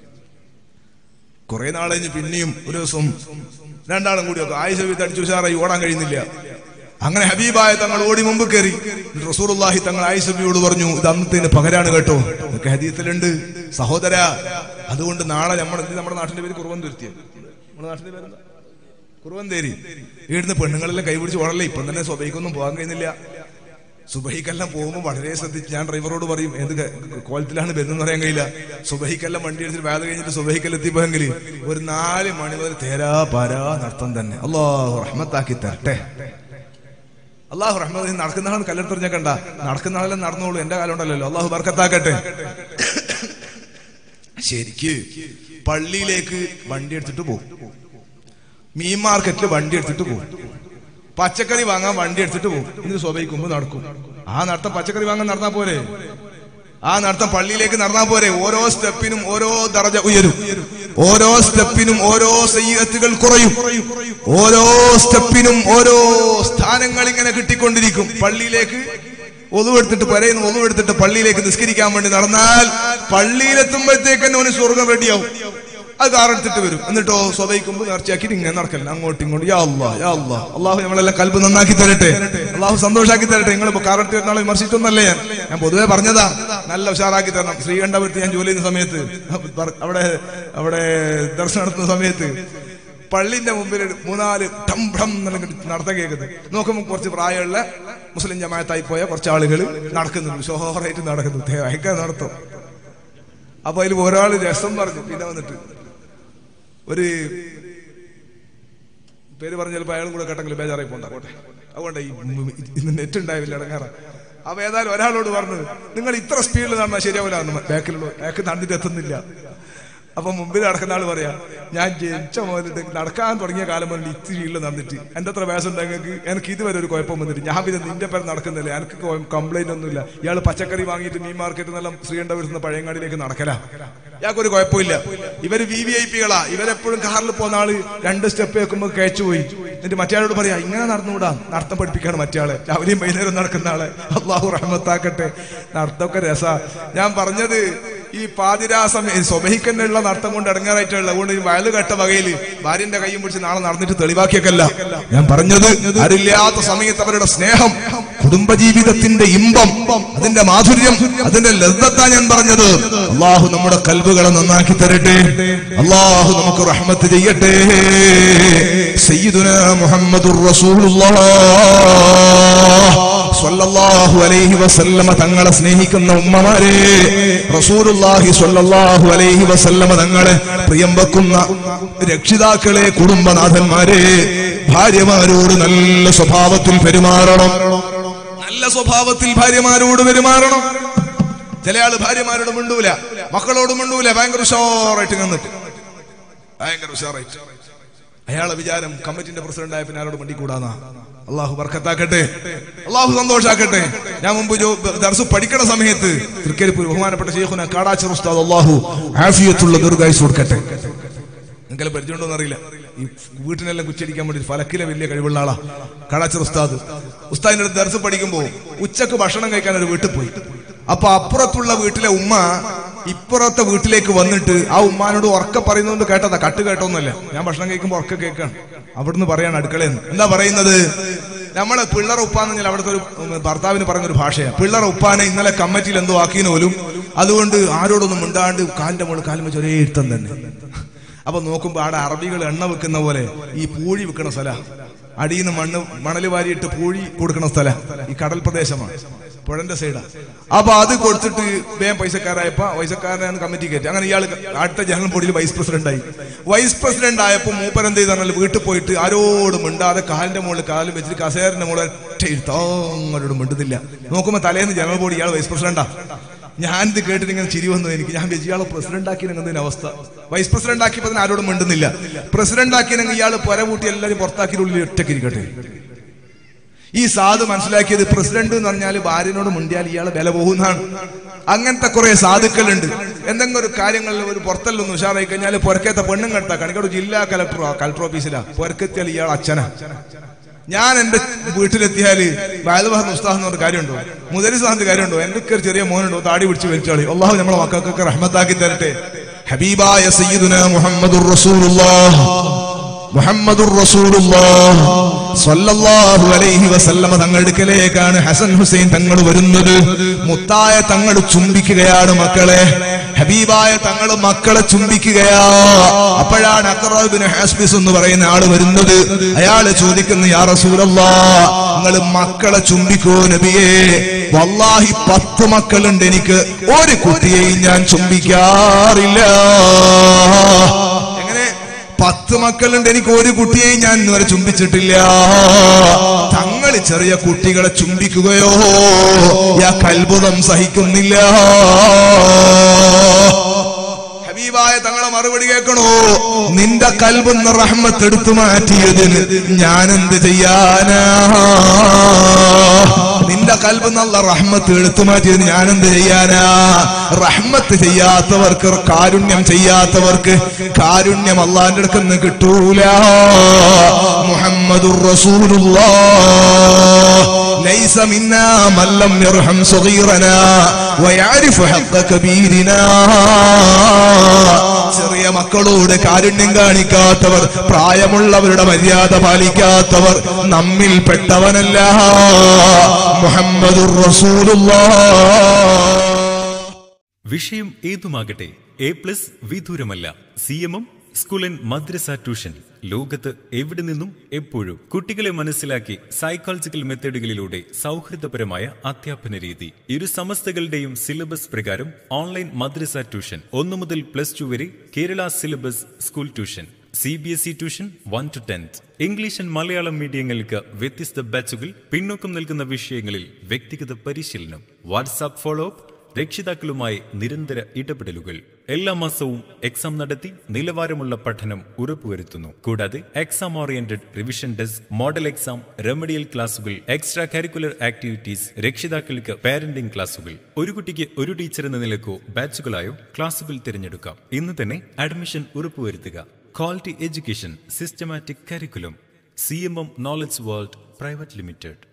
കുറെ നാൾ കഴിഞ്ഞ് പിന്നെയും ഒരു ദിവസം രണ്ടാളും കൂടി ഒക്കെ ആയിഷബി തടിച്ചു ഉഷാറായി ഓടാൻ കഴിയുന്നില്ല. അങ്ങനെ ഹബീബായ തങ്ങൾ ഓടി മുമ്പ് കയറി. റസൂലുള്ളാഹി തങ്ങൾ ആയിഷബിയോട് പറഞ്ഞു, ഇത് അന്നത്തിന് പകരാണ് കേട്ടോ, ഇതൊക്കെ ഹദീസിലുണ്ട് സഹോദര. അതുകൊണ്ട് നാളെ നമ്മൾ നമ്മുടെ നാട്ടിന്റെ പേര് കുറുവന്തുരുത്തിയ, നമ്മുടെ നാട്ടിന്റെ പേരെന്താ? കുറുവന്തേരി. ഇവിടുന്ന് പെണ്ണുങ്ങളെല്ലാം കൈപിടിച്ച് ഓടല്ലേ. ഇപ്പം തന്നെ സുബഹിക്കൊന്നും പോകാൻ കഴിയുന്നില്ല. സുബഹിക്കെല്ലാം പോകുമ്പോൾ വളരെ ശ്രദ്ധിച്ച് ഞാൻ ഡ്രൈവറോട് പറയും ഏത് കോലത്തിലാണ് വരുന്നതെന്ന് പറയാൻ കഴിയില്ല. സുബഹിക്കെല്ലാം വണ്ടി എടുത്തിട്ട് വേദ കഴിഞ്ഞിട്ട് സുബഹിക്കെല്ലാം എത്തിപ്പോയെങ്കിൽ ഒരു നാല് മണി മുതൽ തേരാ പാരാ നടത്തം തന്നെ. അല്ലാഹു റഹ്മത്താക്കി തരട്ടെ. അള്ളാഹു റഹ്മത്ത്. നടക്കുന്ന ആൾ കല്ലെടുത്തെറിഞ്ഞാൽ കണ്ട, നടക്കുന്ന ആളെല്ലാം നടന്നോളൂ, എന്റെ കാലം ഉണ്ടല്ലോ. അള്ളാഹു ബർക്കത്താക്കട്ടെ. ശരിക്ക് പള്ളിയിലേക്ക് വണ്ടി എടുത്തിട്ട് പോകും, മീൻ മാർക്കറ്റിൽ വണ്ടി എടുത്തിട്ട് പോകും, പച്ചക്കറി വാങ്ങാൻ വണ്ടി എടുത്തിട്ട് പോകും. ഇന്ന് സ്വഭയിക്കുമ്പോ നടക്കും. ആ നടത്തം പച്ചക്കറി വാങ്ങാൻ നടന്നാ പോരെ? ആ നടത്തം പള്ളിയിലേക്ക് നടന്നാ പോരെ? ഓരോ സ്റ്റെപ്പിനും ഓരോ ദറജ ഉയരും, ഓരോ സ്റ്റെപ്പിനും ഓരോ സയ്യിഅത്തുകൾ കുറയും, ഓരോ സ്റ്റെപ്പിനും ഓരോ സ്ഥാനങ്ങൾ ഇങ്ങനെ കിട്ടിക്കൊണ്ടിരിക്കും. പള്ളിയിലേക്ക് ഒതുവെടുത്തിട്ട് പരയുന്നു, ഒതുവെടുത്തിട്ട് പള്ളിയിലേക്ക് നിസ്കരിക്കാൻ വേണ്ടി നടന്നാൽ പള്ളിയിലെത്തുമ്പോഴത്തേക്ക് തന്നെ ഒരു സ്വർഗം റെഡിയാവും. അത് കാറെടുത്തിട്ട് വരും. എന്നിട്ടോ സ്വഭയിക്കുമ്പോൾ നേർച്ചയാക്കിയിട്ട് ഇങ്ങനെ നടക്കല്ല, അങ്ങോട്ടും ഇങ്ങോട്ടും. യാ അല്ലാ യാ അല്ലാ. അള്ളാഹു നമ്മളെല്ലാം കൽബ് നന്നാക്കി തരട്ടെ, അള്ളാഹു സന്തോഷാക്കി തരട്ടെ. നിങ്ങളിപ്പോ കാറെടുത്ത് വരുന്നാളെ വിമർശിച്ചൊന്നല്ലേ ഞാൻ ഞാൻ പൊതുവെ പറഞ്ഞതാ. നല്ല ഉഷാറാക്കി തരണം. ശ്രീകണ്ഠപുരത്ത് ഞാൻ ജോലി ചെയ്യുന്ന സമയത്ത്, അവിടെ അവിടെ ദർശനം നടത്തുന്ന സമയത്ത് പള്ളിന്റെ മുമ്പിൽ മൂന്നാല് ടം ഭം നടത്ത കേൾക്കുന്നത് നോക്കുമ്പോൾ കുറച്ച് പ്രായമുള്ള മുസ്ലിം ജമാഅത്തായി പോയ കുറച്ച് ആളുകൾ നടക്കുന്നുണ്ട്, ഷോറായിട്ട് നടക്കുന്നു, ഭയങ്കര നടത്തും. അപ്പൊ അതിൽ ഒരാൾ രസം പറഞ്ഞു. പിന്നെ വന്നിട്ട് ഒരു പേര് പറഞ്ഞ ചിലപ്പോൾ അയാളും കൂടെ കേട്ടെങ്കിൽ ബേജാറായി പോണ്ടാകട്ടെ, അതുകൊണ്ട് ഇന്ന് നെറ്റ് ഉണ്ടാവില്ല, ഇടങ്ങാറ. അപ്പൊ ഏതായാലും ഒരാളോട് പറഞ്ഞു, നിങ്ങൾ ഇത്ര സ്പീഡിൽ നടന്നാൽ ശരിയാവില്ല. ബാക്കിലുള്ള ബാക്ക് നടന്നിട്ട് എത്തുന്നില്ല. അപ്പൊ മുമ്പിൽ നടക്കുന്ന ആള് പറയാ, ഞാൻ ജനിച്ച മുതലിട്ട് നടക്കാൻ തുടങ്ങിയ കാലം മുതൽ ഇത്തിരി ഇല്ല നടന്നിട്ട് എന്റെ അത്ര വയസ്സുണ്ട് നിങ്ങൾക്ക്, എനിക്ക് ഇതുവരെ ഒരു കുഴപ്പം വന്നിട്ട് ഞാൻ പിന്നെ നിന്റെ പേര് നടക്കുന്നില്ല, എനിക്ക് കംപ്ലൈന്റ് ഒന്നുമില്ല. ഇയാൾ പച്ചക്കറി വാങ്ങിയിട്ട് മീൻ മാർക്കറ്റിൽ നിന്നെല്ലാം ശ്രീകണ്ഠപുരത്തുനിന്ന് പഴയങ്ങാടിയിലേക്ക് നടക്കല, ഇയാൾക്കൊരു കുഴപ്പമില്ല. ഇവര് വി വി ഐ പികളാ, ഇവരെപ്പോഴും കാറിൽ പോകുന്ന ആള് രണ്ട് സ്റ്റെപ്പ് വെക്കുമ്പോൾ കഴിച്ചു പോയി. എന്നിട്ട് മറ്റേ പറയാ, ഇങ്ങനെ നടന്നുകൂടാ, നടത്തം പഠിപ്പിക്കാണ് മറ്റേ ആളെ, രാവിലെയും വൈകുന്നേരം നടക്കുന്ന ആളെ. അള്ളാഹു റഹ്മത്താക്കട്ടെ. നടത്തമൊക്കെ രസാ. ഞാൻ പറഞ്ഞത് ഈ പാതിരാ സമയം സ്വബഹിക്കന്നുള്ള നടത്തം കൊണ്ട് ഇടങ്ങാറായിട്ടുള്ള, അതുകൊണ്ട് ഈ വയല് കെട്ട വകയിൽ ഭാര്യന്റെ കൈയും പിടിച്ച് നാളെ നടന്നിട്ട് തെളിവാക്കിയൊക്കെയല്ല ഞാൻ പറഞ്ഞത്. അറിയില്ലാത്ത സമയത്ത് അവരുടെ സ്നേഹം, കുടുംബജീവിതത്തിന്റെ ഇമ്പം, അതിന്റെ മാധുര്യം, അതിന്റെ ലദ്ദത്താ ഞാൻ പറഞ്ഞത്. അള്ളാഹു നമ്മുടെ കൽബുകളെ നന്നാക്കി തരട്ടെ, അള്ളാഹു നമുക്ക് റഹ്മത്ത് ചെയ്യട്ടെ. സയ്യിദുനാ മുഹമ്മദുർ റസൂലുള്ളാഹ് സ്വല്ലല്ലാഹു അലൈഹി വസല്ലമ തങ്ങളെ സ്നേഹിക്കുന്ന ഉമ്മമാരെ, റസൂലുള്ളാഹി സ്വല്ലല്ലാഹു അലൈഹി വസല്ലമ തങ്ങളെ പ്രിയം വെക്കുന്ന രക്ഷിതാക്കളെ, കുടുംബനാഥന്മാരെ, ഭാര്യമാരോട് നല്ല സ്വഭാവത്തിൽ പെരുമാറണം. നല്ല സ്വഭാവത്തിൽ ഭാര്യമാരോട് പെരുമാറണം. ചില ആള് ഭാര്യമാരോട് മിണ്ടൂല, മക്കളോട് മിണ്ടൂല, ഭയങ്കര ഉഷാറായിട്ട് നിന്നിട്ട് ഭയങ്കര ഉഷാറായിട്ട്. അയാളെ വിചാരം കമ്മിറ്റിന്റെ പ്രസിഡന്റ് ആയ പിന്നെ ആരോട് മിണ്ടിക്കൂടാന്നാ. അള്ളാഹു ബർക്കത്താക്കട്ടെ, അള്ളാഹു സന്തോഷാക്കട്ടെ. ഞാൻ മുമ്പ് ദർസ് പഠിക്കണ സമയത്ത് തൃക്കരിപ്പൂർ ബഹുമാനപ്പെട്ട ശൈഖുന കാടാച്ചർ ഉസ്താദ്, അള്ളാഹു ആഫിയത്തുള്ള ദീർഘായുസ്സ് കൊടുക്കട്ടെ. നിങ്ങൾക്കെല്ലാം പരിചയമുണ്ടോന്ന് അറിയില്ല, ഈ വീട്ടിനെല്ലാം കുച്ചടിക്കാൻ വേണ്ടി ഫലക്കിലെ വലിയ കഴിവുള്ള ആളാ കാടാച്ചർ ഉസ്താദ്. ഉസ്താദിന്റെ അടുത്ത് ദർസ് പഠിക്കുമ്പോ ഉച്ചക്ക് ഭക്ഷണം കഴിക്കാൻ ഒരു വീട്ടിൽ പോയി. അപ്പൊ അപ്പുറത്തുള്ള വീട്ടിലെ ഉമ്മ ഇപ്പുറത്തെ വീട്ടിലേക്ക് വന്നിട്ട് ആ ഉമ്മാനോട് ഉറക്ക പറയുന്നതുകൊണ്ട് കേട്ടതാ, കട്ട് കേട്ടോന്നല്ല. ഞാൻ ഭക്ഷണം കഴിക്കുമ്പോ ഉറക്ക കേൾക്കാണ്. അവിടുന്ന് പറയാണ് അടുക്കളയെന്ന്. എന്താ പറയുന്നത്? നമ്മളെ പിള്ളറ ഉപ്പാന്ന് പറഞ്ഞാൽ അവിടുത്തെ ഒരു ഭർത്താവിന് പറയുന്നൊരു ഭാഷയാണ്. പിള്ളറ ഉപ്പാനെ ഇന്നലെ കമ്മിറ്റിയിൽ എന്തോ ആക്കിയെന്ന് പോലും, അതുകൊണ്ട് ആരോടൊന്നും മിണ്ടാണ്ട് കാലിന്റെ മുകളിൽ കാലും വെച്ച് ഒരേ എഴുത്തം തന്നെ. അപ്പൊ നോക്കുമ്പോ അവിടെ അറബികൾ എണ്ണ വെക്കുന്ന പോലെ ഈ പൂഴി വെക്കണ സ്ഥല, അടിയിൽ നിന്ന് മണ്ണ് മണല് വാരിയിട്ട് പൂഴി കൊടുക്കുന്ന സ്ഥല, ഈ കടൽ പ്രദേശമാണ്, പുഴന്റെ സൈഡാ. അപ്പൊ അത് കൊടുത്തിട്ട് വേഗം പൈസക്കാരായപ്പോ പൈസക്കാരനാണ് കമ്മിറ്റി കയറ്റി. അങ്ങനെ ഇയാൾ അടുത്ത ജനറൽ ബോഡിയിൽ വൈസ് പ്രസിഡന്റ് ആയി. വൈസ് പ്രസിഡന്റ് ആയപ്പോ മൂപ്പൻ എന്ത് ചെയ്താൽ വീട്ടിൽ പോയിട്ട് ആരോടും മിണ്ടാതെ കാലിന്റെ മുകളിൽ കാലും വെച്ചിട്ട് കസേരന്റെ മുകളിൽ ഒറ്റ എഴുത്താരോടും മിണ്ടുന്നില്ല. നോക്കുമ്പോ തലേന്ന് ജനറൽ ബോഡി ഇയാൾ വൈസ് പ്രസിഡന്റാ. ഞാനിത് കേട്ടിട്ട് ഇങ്ങനെ ചിരി വന്നു എനിക്ക്. ഞാൻ ഇയാളെ പ്രസിഡന്റ് ആക്കിയെന്നതിന്റെ അവസ്ഥ. വൈസ് പ്രസിഡന്റ് ആക്കിയപ്പോ തന്നെ ആരോടും മിണ്ടുന്നില്ല. പ്രസിഡന്റ് ആക്കിയെങ്കിൽ ഇയാൾ പുര കൂട്ടി എല്ലാവരും പുറത്താക്കിയ ഉള്ളിൽ ഒറ്റയ്ക്ക് ഇരിക്കട്ടെ. ഈ സാധു മനസ്സിലാക്കിയത് പ്രസിഡന്റ് എന്ന് പറഞ്ഞാൽ ഭാര്യനോട് മുണ്ടിയാൽ ഇയാൾ വില പോകുന്നതാണ്. അങ്ങനത്തെ കുറെ സാധുക്കളുണ്ട്. എന്തെങ്കിലും ഒരു കാര്യങ്ങളിൽ ഒരു പുറത്തെല്ലാം ഉഷാറായി കഴിഞ്ഞാൽ പുരക്കത്തെ പെണ്ണും കെടുത്താ കണിക്കോട് ജില്ലാ കലക്ടറോ കലക്ടർ ഓഫീസിലാ, പുരക്കെത്തിയാൽ ഇയാൾ അച്ഛനാ. ഞാൻ എന്റെ വീട്ടിലെത്തിയാല് ബാലബഹദ് ഉസ്താദ് എന്നൊരു കാര്യമുണ്ടോ, മുദരി സാഹിന്റെ കാര്യമുണ്ടോ, എന്റെ ഒരു ചെറിയ മോനുണ്ടോ, താടി പിടിച്ച് വലിച്ചാളി. അള്ളാഹു നമ്മളെ മക്കൾക്കൊക്കെ റഹ്മത്താക്കി തരട്ടെ. ഹബീബായ സയ്യിദുനാ മുഹമ്മദുർ റസൂലുള്ളാഹ് മുഹമ്മദുർ റസൂലുള്ളാഹ് സ്വല്ലല്ലാഹു അലൈഹി വസല്ലമ തങ്ങളുടെ അടുക്കലേക്കാണ് ഹസൻ ഹുസൈൻ തങ്ങൾ വരുന്നത്. മുത്തായ തങ്ങൾ ചുംബിക്കുകയാണ് മക്കളെ. ഹബീബായ തങ്ങൾ മക്കളെ ചുംബിക്കുകയാ. അപ്പോഴാണ് അഖറ ഇബ്നു ഹാസ്ബിസ് എന്ന് പറയുന്ന ആള് വരുന്നത്. അയാള് ചോദിക്കുന്നു, യാ റസൂലല്ലാഹ്, നിങ്ങൾ മക്കളെ ചുംബിക്കോ നബിയേ? വല്ലാഹി പത്ത് മക്കളുണ്ട് എനിക്ക്, ഒരു കുട്ടിയെയും ഞാൻ ചുംബിക്കാറില്ല. പത്ത് മക്കളുണ്ട് എനിക്ക്, ഒരു കുട്ടിയെയും ഞാൻ ഇന്നുവരെ ചുംബിച്ചിട്ടില്ല. തങ്ങൾ ചെറിയ കുട്ടികളെ ചുംബിക്കുകയോ യാ കൽബുദം സഹിക്കുന്നില്ല. ഹബീബായ തങ്ങളെ മറുപടി കേൾക്കണോ? നിന്റെ കൽബെന്ന് റഹ്മത്ത് എടുത്തു മാറ്റിയതിന് ഞാനെന്ത് ചെയ്യാനാ? നിന്റെ കൽബെന്ന് അല്ലാഹ് റഹ്മത്ത് എടുത്തു മാറ്റിയതിന് ഞാനെന്ത് ചെയ്യാനാ? റഹ്മത്ത് ചെയ്യാത്തവർക്ക്, കാരുണ്യം ചെയ്യാത്തവർക്ക് കാരുണ്യം അല്ലാഹുവിന്റെ അടുക്കൽ നിന്ന് കിട്ടൂല. മുഹമ്മദുർ റസൂലുള്ളാഹ് ലൈസ മിന്നാ മൻ ലം യർഹം സഗീറനാ വയഅരിഫു ഹഖ്ഖ കബീരിനാ. ചെറിയ മക്കളോട് കാരുണ്യം കാണിക്കാത്തവർ, പ്രായമുള്ളവരുടെ മര്യാദ പാലിക്കാത്തവർ നമ്മിൽ പെട്ടവനല്ല. മുഹമ്മദുർ റസൂലുള്ളാഹ്. വിഷയം ഏതുമാകട്ടെ, എ പ്ലസ് വിദൂരമല്ല. C M M school and മദ്രസ ട്യൂഷൻ ലോകത്ത് എവിടെ നിന്നും എപ്പോഴും കുട്ടികളെ മനസ്സിലാക്കി സൈക്കോളജിക്കൽ മെത്തേഡുകളിലൂടെ സൗഹൃദപരമായ അധ്യാപന രീതി. ഇരു സമസ്തകളുടെയും സിലബസ് പ്രകാരം ഓൺലൈൻ മദ്രസ ട്യൂഷൻ ഒന്നു മുതൽ പ്ലസ് ടു വരെ, Kerala syllabus school tuition, C B S E tuition one two tenth, English and Malayalam മീഡിയങ്ങൾക്ക് വ്യത്യസ്ത ബാച്ചുകൾ, പിന്നോക്കം നൽകുന്ന വിഷയങ്ങളിൽ വ്യക്തിഗത പരിശീലനം, വാട്സാപ്പ് ഫോളോ അപ്പ്, രക്ഷിതാക്കളുമായി നിരന്തര ഇടപെടലുകൾ. എല്ലാ മാസവും എക്സാം നടത്തി നിലവാരമുള്ള പഠനം ഉറപ്പുവരുത്തുന്നു. കൂടാതെ exam oriented revision desk, model exam, remedial ക്ലാസുകൾ, എക്സ്ട്രാ കരിക്കുലർ ആക്ടിവിറ്റീസ്, രക്ഷിതാക്കൾക്ക് പാരന്റിംഗ് ക്ലാസുകൾ. ഒരു കുട്ടിക്ക് ഒരു ടീച്ചർ എന്ന നിലക്കോ ബാച്ചുകളായോ ക്ലാസുകൾ തിരഞ്ഞെടുക്കാം. ഇന്ന് തന്നെ അഡ്മിഷൻ ഉറപ്പുവരുത്തുക. Quality education, systematic curriculum. C M M knowledge world private limited.